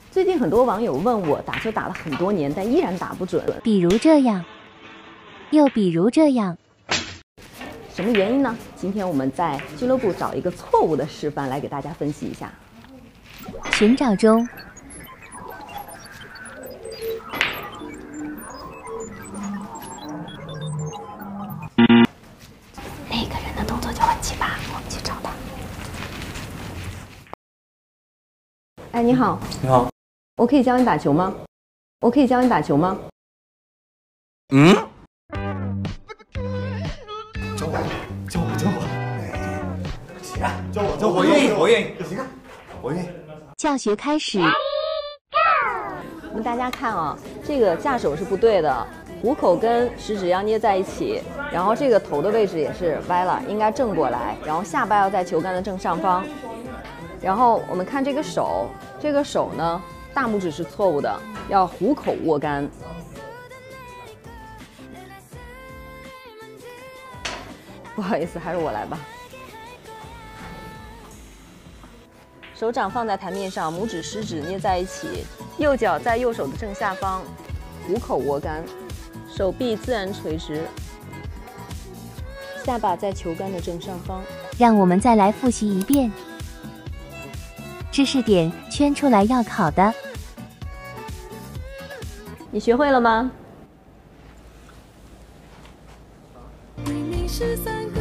最近很多网友问我，打球打了很多年，但依然打不准。 比如这样，又比如这样， 什么原因呢？今天我们在俱乐部找一个错误的示范来给大家分析一下。 寻找中。 那个人的动作就很奇葩，我们去找他。哎，你好。 你好。 我可以教你打球吗？我可以教你打球吗？ 嗯？ 教我！起来，教我！我愿意。行啊，我愿意。 教学开始。 我们大家看啊，这个架手是不对的，虎口跟食指要捏在一起，然后这个头的位置也是歪了，应该正过来，然后下巴要在球杆的正上方。然后我们看这个手，这个手呢，大拇指是错误的，要虎口握杆。不好意思，还是我来吧。手掌放在台面上，拇指、食指捏在一起，右脚在右手的正下方，虎口握杆，手臂自然垂直，下巴在球杆的正上方。 让我们再来复习一遍。知识点圈出来要考的。 你学会了吗？ 明明是3个